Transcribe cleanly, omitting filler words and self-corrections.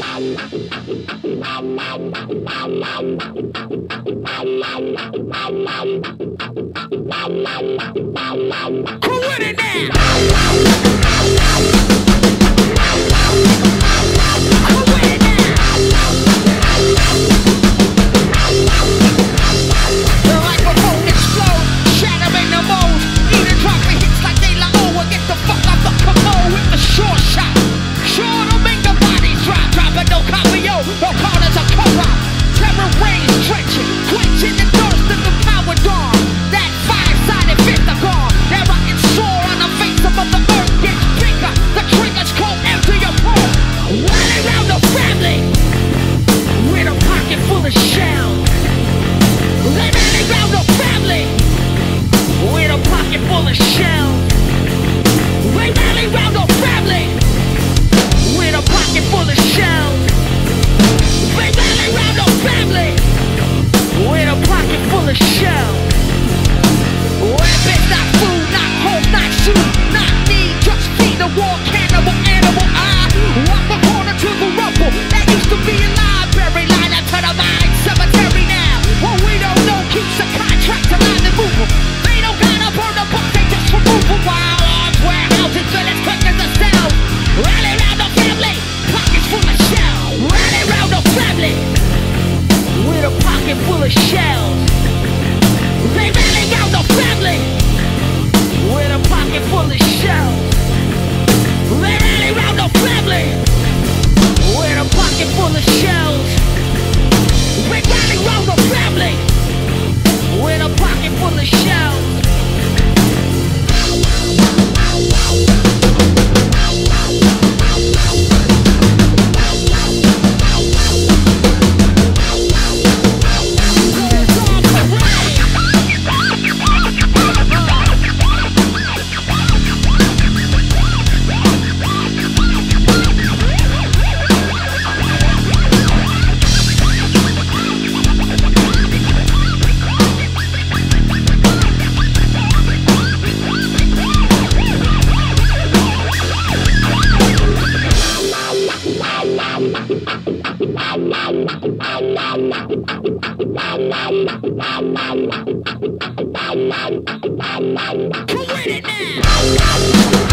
Who with it now? Full of shells. They rally round the family with a pocket full of shells. They rally round the family with a pocket full of shells. They rally round the family with a pocket full of shells. Who with it now?